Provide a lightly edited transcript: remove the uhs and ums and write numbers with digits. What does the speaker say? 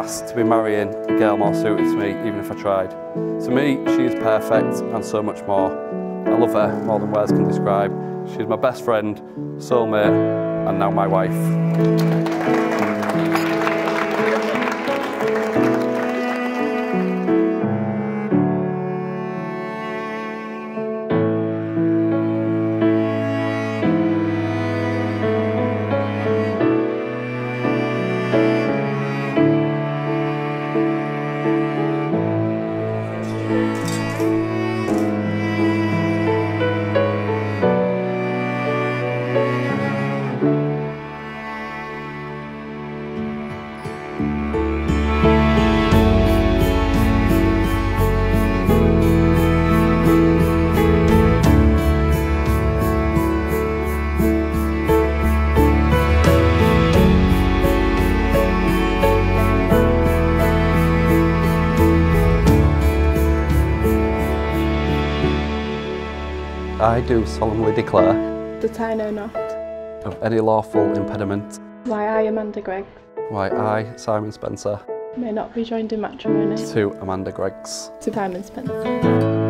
asked to be marrying a girl more suited to me, even if I tried. To me, she is perfect and so much more. I love her more than words can describe. She's my best friend, soulmate, and now my wife. I do solemnly declare that I know not of any lawful impediment why I, Amanda Greggs, why I, Simon Spencer, may not be joined in matrimony to Amanda Greggs, to Simon Spencer.